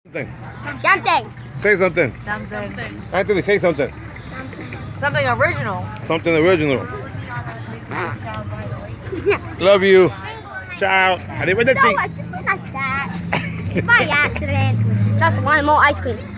Something. Something. Say something. Something. Anthony, say something. Something original. Something original. Love you. Ciao. So I just went like that. By accident. Just one more ice cream.